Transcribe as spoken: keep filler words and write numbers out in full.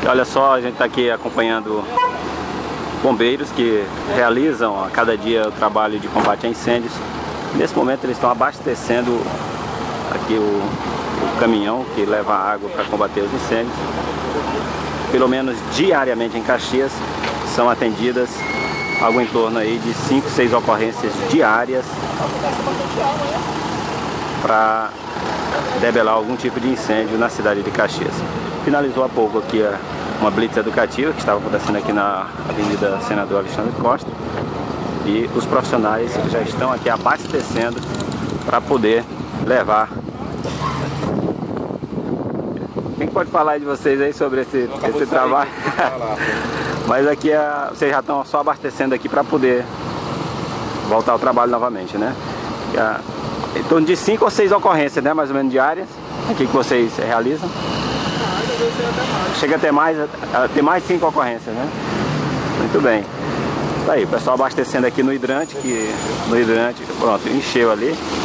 E olha só, a gente está aqui acompanhando bombeiros que realizam a cada dia o trabalho de combate a incêndios. Nesse momento eles estão abastecendo aqui o, o caminhão que leva água para combater os incêndios. Pelo menos diariamente em Caxias são atendidas algo em torno aí de cinco, seis ocorrências diárias para debelar algum tipo de incêndio na cidade de Caxias. Finalizou há pouco aqui a, uma blitz educativa que estava acontecendo aqui na Avenida Senador Alexandre Costa, e os profissionais já estão aqui abastecendo para poder levar. Quem pode falar de vocês aí sobre esse, esse trabalho? Mas aqui é, vocês já estão só abastecendo aqui para poder voltar ao trabalho novamente, né? É, em torno de cinco ou seis ocorrências, né, mais ou menos diárias, aqui que vocês realizam. Chega até mais, tem mais cinco ocorrências, né? Muito bem. Tá aí, o pessoal abastecendo aqui no hidrante, que no hidrante, pronto, encheu ali.